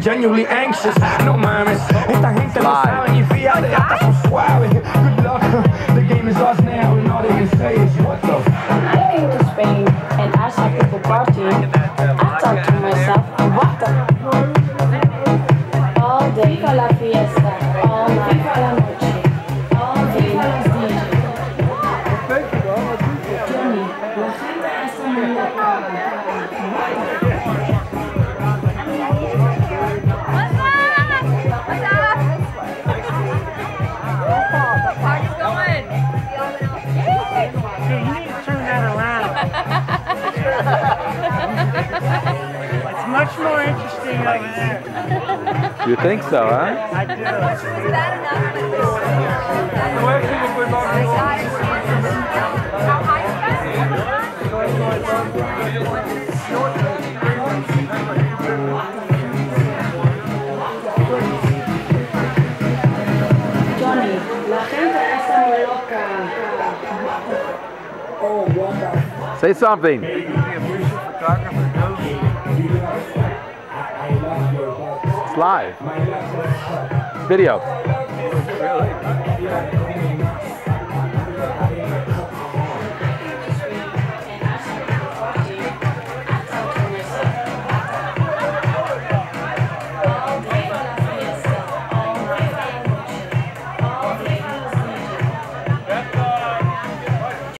genuinely anxious. No mames, esta gente no sabe ni fíjate, hasta son suaves. Good luck, the game is us now, and all they can say is what the f. I came to Spain and I saw people partying. I thought to myself, what the all day, viva la fiesta, all night, viva la noche, all day, DJ. Johnny, la gente está muy loca. It's much more interesting over there. You think so, huh? I do. Johnny, la gente está muy loca. Oh, what the Say something. It's live. Video. Really?